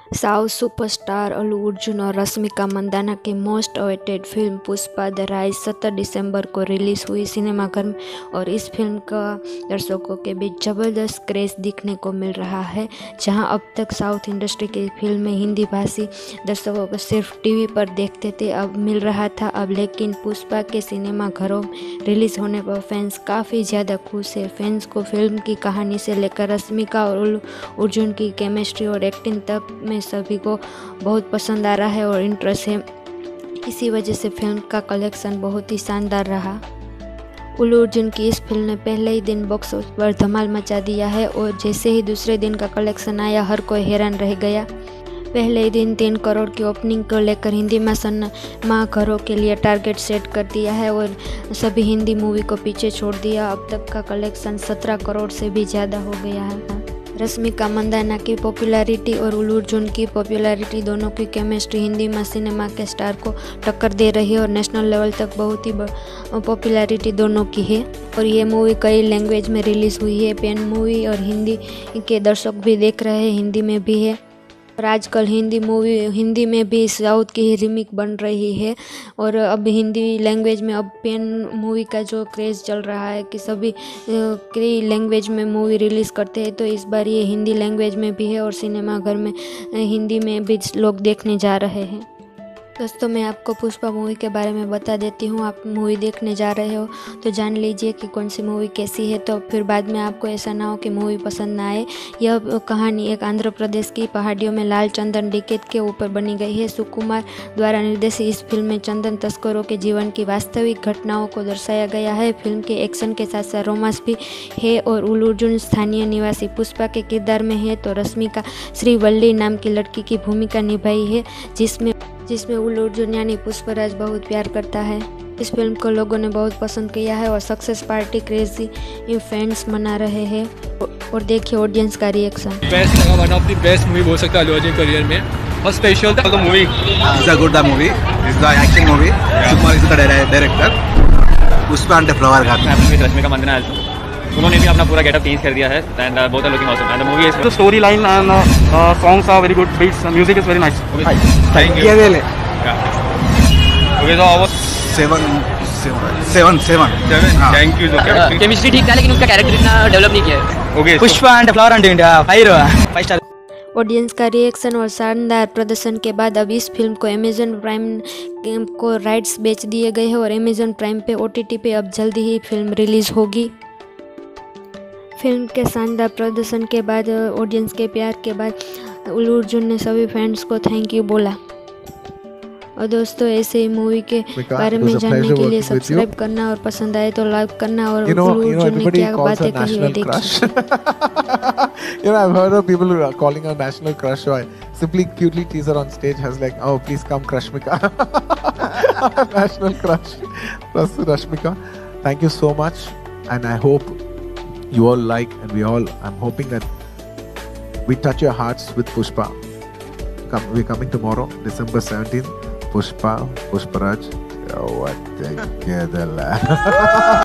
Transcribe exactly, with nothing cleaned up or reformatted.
South superstar Allu Arjun और रश्मिका मंदाना की most awaited film Pushpa the rise सत्रह दिसंबर को रिलीज़ हुई सिनेमाघर में और इस फिल्म का दर्शकों के बीच ज़बरदस्त क्रेज़ दिखने को मिल रहा है। जहां अब तक साउथ इंडस्ट्री की फिल्में हिंदी भाषी दर्शकों को सिर्फ टीवी पर देखते थे, अब मिल रहा था अब लेकिन पुष्पा के सिनेमाघरों में रिलीज़ होने पर फैंस काफ़ी ज़्यादा खुश है। फैंस को फिल्म की कहानी से लेकर रश्मिका और अल्लू अर्जुन की केमिस्ट्री और एक्टिंग तक में सभी को बहुत पसंद आ रहा है और इंटरेस्ट है। इसी वजह से फिल्म का कलेक्शन बहुत ही शानदार रहा। अल्लू अर्जुन की इस फिल्म ने पहले ही दिन बॉक्स ऑफिस पर धमाल मचा दिया है और जैसे ही दूसरे दिन का कलेक्शन आया हर कोई हैरान रह गया। पहले ही दिन तीन करोड़ की ओपनिंग को लेकर हिंदी में सिनेमाघरों के लिए टारगेट सेट कर दिया है और सभी हिंदी मूवी को पीछे छोड़ दिया। अब तक का कलेक्शन सत्रह करोड़ से भी ज़्यादा हो गया है। रश्मिका मंदाना की पॉपुलैरिटी और अल्लू अर्जुन की पॉपुलैरिटी दोनों की केमिस्ट्री हिंदी में सिनेमा के स्टार को टक्कर दे रही है और नेशनल लेवल तक बहुत ही पॉपुलैरिटी दोनों की है। और ये मूवी कई लैंग्वेज में रिलीज़ हुई है। पेन मूवी और हिंदी के दर्शक भी देख रहे हैं, हिंदी में भी है और आजकल हिंदी मूवी हिंदी में भी साउथ की ही रीमेक बन रही है। और अब हिंदी लैंग्वेज में अब पेन मूवी का जो क्रेज़ चल रहा है कि सभी कई लैंग्वेज में मूवी रिलीज़ करते हैं, तो इस बार ये हिंदी लैंग्वेज में भी है और सिनेमाघर में हिंदी में भी लोग देखने जा रहे हैं। दोस्तों, मैं आपको पुष्पा मूवी के बारे में बता देती हूँ। आप मूवी देखने जा रहे हो तो जान लीजिए कि कौन सी मूवी कैसी है, तो फिर बाद में आपको ऐसा ना हो कि मूवी पसंद ना आए। यह कहानी एक आंध्र प्रदेश की पहाड़ियों में लाल चंदन डकैत के ऊपर बनी गई है। सुकुमार द्वारा निर्देशित इस फिल्म में चंदन तस्करों के जीवन की वास्तविक घटनाओं को दर्शाया गया है। फिल्म के एक्शन के साथ साथ रोमांस भी है और अल्लू अर्जुन स्थानीय निवासी पुष्पा के किरदार में है तो रश्मिका श्रीवल्ली नाम की लड़की की भूमिका निभाई है जिसमें जिसमें अल्लू अर्जुन यानी पुष्पराज बहुत प्यार करता है। इस फिल्म को लोगों ने बहुत पसंद किया है और सक्सेस पार्टी क्रेजी फैंस मना रहे हैं। और देखिए ऑडियंस का रिएक्शन। बेस्ट लगा, one of the best movie बोल सकता है अल्लू अर्जुन करियर में। और स्पेशल था the movie is a good the movie is the action movie. Sukumar is the director. Pushpa and flower garden में रश्मिका मंदाना आल्सो, उन्होंने भी अपना पूरा गेटअप चेंज कर दिया है and both are looking awesome and the movie is the story line and songs are very good, beats music is very nice. Thank you. Okay so seven seven seven thank you. Chemistry ठीक था लेकिन उसका character इतना develop नहीं किया है। Okay Pushpa and flower and India five five star. Audience का reaction और शानदार प्रदर्शन के बाद अब इस फिल्म को अमेजन प्राइम को राइट्स बेच दिए गए हैं और अमेजन प्राइम पे ओटीटी पे अब जल्दी ही फिल्म रिलीज़ होगी। फिल्म के शानदार प्रदर्शन के बाद ऑडियंस के प्यार के बाद अल्लू अर्जुन ने सभी फैंस को थैंक यू बोला। और दोस्तों, ऐसे ही मूवी के बारे में जानने के लिए सब्सक्राइब करना और पसंद आए तो लाइक करना। और अल्लू अर्जुन ने क्या बातें कही है देखिए। You know, I've heard of people calling her national crush. So I simply cutely tease her on stage. Has like, oh, please come, Rashmika. National crush, Rashmika. Thank you so much, and I hope you all like, and we all. I'm hoping that we touch your hearts with Pushpa. Come, we're coming tomorrow, December seventeenth. Pushpa, Pushparaj. Oh, what together,